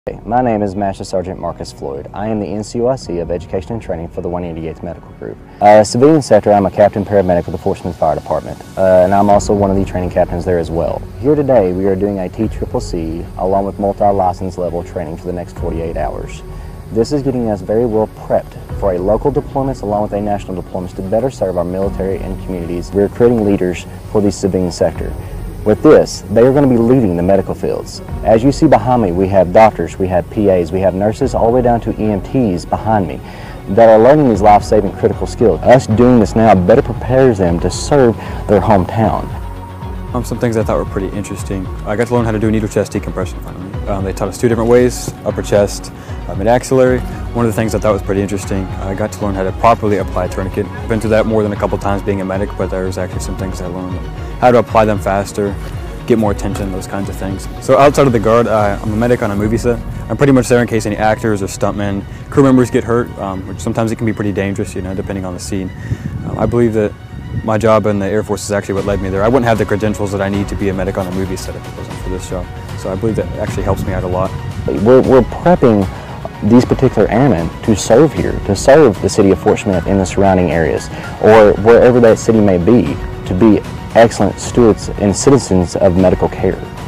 My name is Master Sergeant Marcus Floyd. I am the NCOIC of Education and Training for the 188th Medical Group. Civilian sector, I'm a captain paramedic with the Fort Smith Fire Department, and I'm also one of the training captains there as well. Here today, we are doing a TCCC along with multi-license level training for the next 48 hours. This is getting us very well prepped for a local deployments along with a national deployments to better serve our military and communities. We're creating leaders for the civilian sector. With this, they are going to be leading the medical fields. As you see behind me, we have doctors, we have PAs, we have nurses, all the way down to EMTs behind me that are learning these life-saving critical skills. Us doing this now better prepares them to serve their hometown. Some things I thought were pretty interesting. I got to learn how to do needle chest decompression finally. They taught us two different ways, upper chest, mid-axillary. One of the things I thought was pretty interesting, I got to learn how to properly apply a tourniquet. I've been through that more than a couple times being a medic, but there was actually some things I learned. How to apply them faster, get more attention, those kinds of things. So outside of the guard, I'm a medic on a movie set. I'm pretty much there in case any actors or stuntmen, crew members get hurt, which sometimes it can be pretty dangerous, you know, depending on the scene. I believe that my job in the Air Force is actually what led me there. I wouldn't have the credentials that I need to be a medic on a movie set if it wasn't for this job. So I believe that actually helps me out a lot. We're prepping these particular airmen to serve here, to serve the city of Fort Smith and the surrounding areas, or wherever that city may be, to be excellent stewards and citizens of medical care.